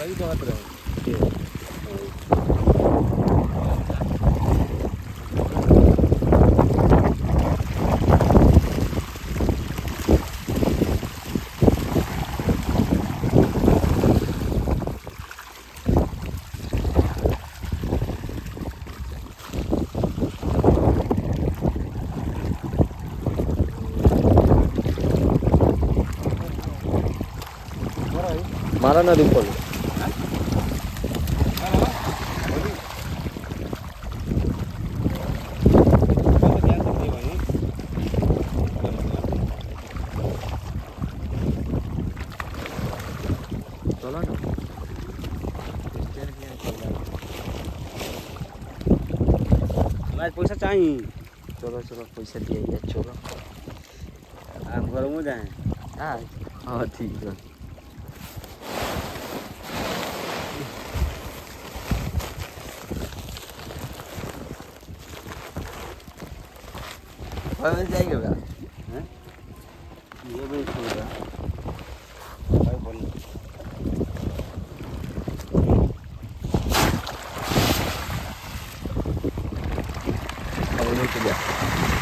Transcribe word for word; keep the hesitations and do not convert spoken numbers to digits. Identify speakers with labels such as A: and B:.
A: भाई बहुत रहे
B: मारा ना रिंपल चलो ना
A: आज पैसा चाहिए
B: चलो चलो पैसा दिया चलो
A: आप घर में जाए
B: हाँ हाँ ठीक है कौन जाएगा भैया
A: हैं ये भी ठीक है भाई बोल
B: अब नहीं चलिए